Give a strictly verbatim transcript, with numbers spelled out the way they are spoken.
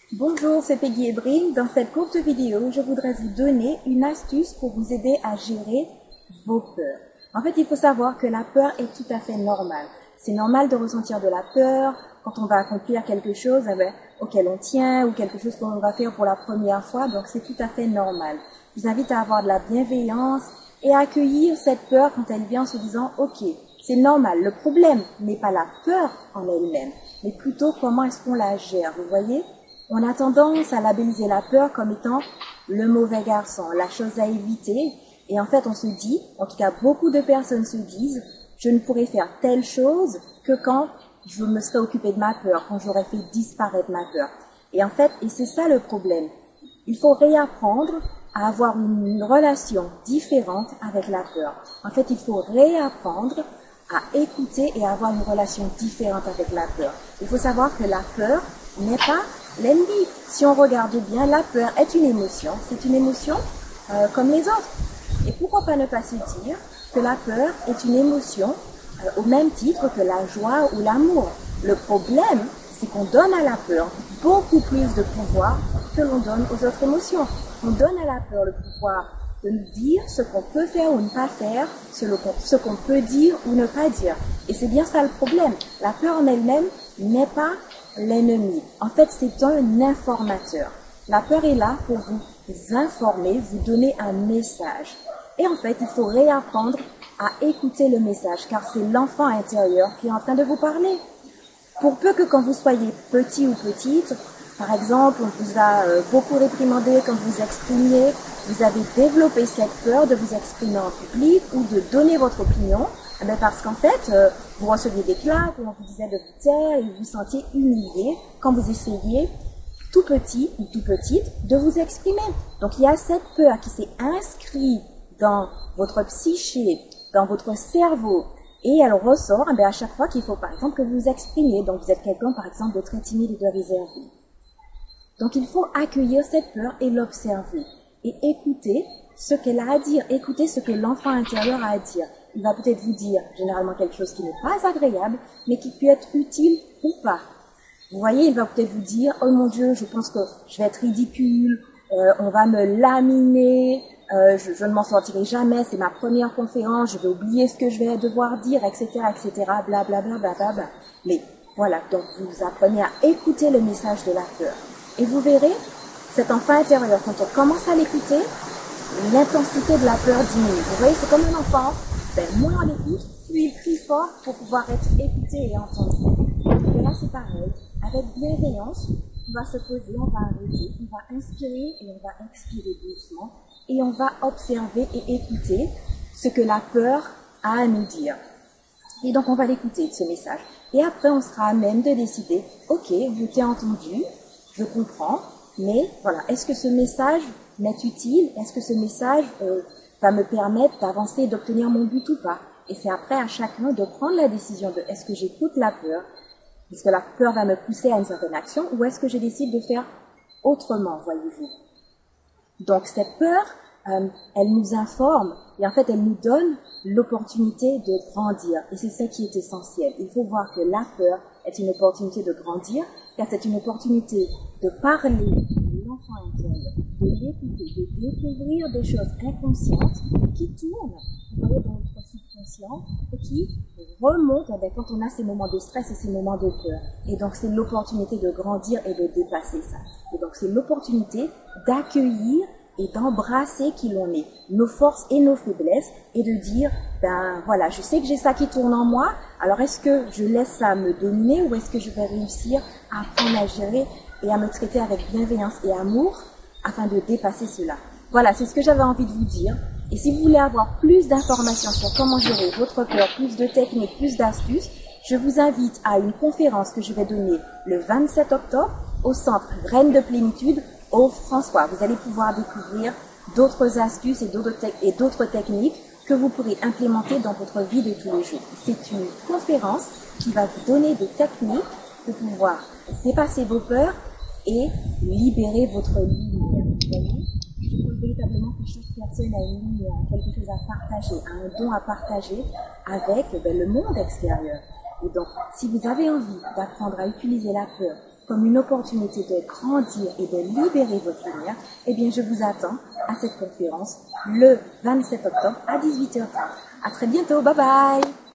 Bonjour, c'est Peggy Ebrin. Dans cette courte vidéo, je voudrais vous donner une astuce pour vous aider à gérer vos peurs. En fait, il faut savoir que la peur est tout à fait normale. C'est normal de ressentir de la peur quand on va accomplir quelque chose eh bien, auquel on tient ou quelque chose qu'on va faire pour la première fois. Donc, c'est tout à fait normal. Je vous invite à avoir de la bienveillance et à accueillir cette peur quand elle vient en se disant « Ok, c'est normal. Le problème n'est pas la peur en elle-même, mais plutôt comment est-ce qu'on la gère. » Vous voyez ? On a tendance à labelliser la peur comme étant le mauvais garçon, la chose à éviter. Et en fait, on se dit, en tout cas beaucoup de personnes se disent, je ne pourrais faire telle chose que quand je me serais occupé de ma peur, quand j'aurais fait disparaître ma peur. Et en fait, et c'est ça le problème, il faut réapprendre à avoir une relation différente avec la peur. En fait, il faut réapprendre à écouter et à avoir une relation différente avec la peur. Il faut savoir que la peur n'est pas l'ennemi. Si on regarde bien, la peur est une émotion. C'est une émotion euh, comme les autres. Et pourquoi pas ne pas se dire que la peur est une émotion euh, au même titre que la joie ou l'amour. Le problème, c'est qu'on donne à la peur beaucoup plus de pouvoir que l'on donne aux autres émotions. On donne à la peur le pouvoir de nous dire ce qu'on peut faire ou ne pas faire, ce qu'on peut dire ou ne pas dire. Et c'est bien ça le problème. La peur en elle-même n'est pas l'ennemi. En fait, c'est un informateur. La peur est là pour vous informer, vous donner un message. Et en fait, il faut réapprendre à écouter le message, car c'est l'enfant intérieur qui est en train de vous parler. Pour peu que quand vous soyez petit ou petite, par exemple, on vous a beaucoup réprimandé quand vous exprimiez, vous avez développé cette peur de vous exprimer en public ou de donner votre opinion, eh bien parce qu'en fait, euh, vous receviez des claques, où on vous disait de vous taire et vous vous sentiez humilié quand vous essayiez, tout petit ou tout petite, de vous exprimer. Donc il y a cette peur qui s'est inscrite dans votre psyché, dans votre cerveau, et elle ressort eh bien, à chaque fois qu'il faut par exemple que vous vous exprimiez. Donc vous êtes quelqu'un par exemple de très timide et de réservé. Donc il faut accueillir cette peur et l'observer et écouter ce qu'elle a à dire, écouter ce que l'enfant intérieur a à dire. Il va peut-être vous dire généralement quelque chose qui n'est pas agréable, mais qui peut être utile ou pas. Vous voyez, il va peut-être vous dire « Oh mon Dieu, je pense que je vais être ridicule, euh, on va me laminer, euh, je, je ne m'en sortirai jamais, c'est ma première conférence, je vais oublier ce que je vais devoir dire, et cetera, et cetera, blablabla, blablabla. » Mais voilà, donc vous apprenez à écouter le message de la peur. Et vous verrez, cet enfant intérieur, quand on commence à l'écouter, l'intensité de la peur diminue. Vous voyez, c'est comme un enfant, ben, moins on l'écoute, plus il crie fort pour pouvoir être écouté et entendu. Et là, c'est pareil. Avec bienveillance, on va se poser, on va arrêter, on va inspirer et on va expirer doucement. Et on va observer et écouter ce que la peur a à nous dire. Et donc, on va l'écouter, ce message. Et après, on sera à même de décider, ok, je t'ai entendu, je comprends, mais voilà, est-ce que ce message m'est utile? Est-ce que ce message euh, va me permettre d'avancer et d'obtenir mon but ou pas? Et c'est après à chacun de prendre la décision de est-ce que j'écoute la peur? Est-ce que la peur va me pousser à une certaine action ou est-ce que je décide de faire autrement, voyez-vous? Donc cette peur, euh, elle nous informe et en fait elle nous donne l'opportunité de grandir. Et c'est ça qui est essentiel. Il faut voir que la peur est une opportunité de grandir, car c'est une opportunité de parler à l'enfant intérieur, de l'écouter, de découvrir des choses inconscientes qui tournent, vous voyez, dans notre subconscient et qui remontent eh bien, quand on a ces moments de stress et ces moments de peur. Et donc c'est l'opportunité de grandir et de dépasser ça. Et donc c'est l'opportunité d'accueillir et d'embrasser qui l'on est, nos forces et nos faiblesses, et de dire, ben voilà, je sais que j'ai ça qui tourne en moi, alors est-ce que je laisse ça me dominer ou est-ce que je vais réussir à apprendre à gérer et à me traiter avec bienveillance et amour afin de dépasser cela. Voilà, c'est ce que j'avais envie de vous dire. Et si vous voulez avoir plus d'informations sur comment gérer votre peur, plus de techniques, plus d'astuces, je vous invite à une conférence que je vais donner le vingt-sept octobre au centre Graines de Plénitude au François. Vous allez pouvoir découvrir d'autres astuces et d'autres te- et d'autres techniques que vous pourrez implémenter dans votre vie de tous les jours. C'est une conférence qui va vous donner des techniques pour pouvoir dépasser vos peurs et libérer votre lumière. Vous voyez, je crois véritablement que chaque personne a une lumière, quelque chose à partager, a un don à partager avec ben, le monde extérieur. Et donc, si vous avez envie d'apprendre à utiliser la peur comme une opportunité de grandir et de libérer votre lumière, eh bien, je vous attends à cette conférence le vingt-sept octobre à dix-huit heures trente. À très bientôt. Bye bye!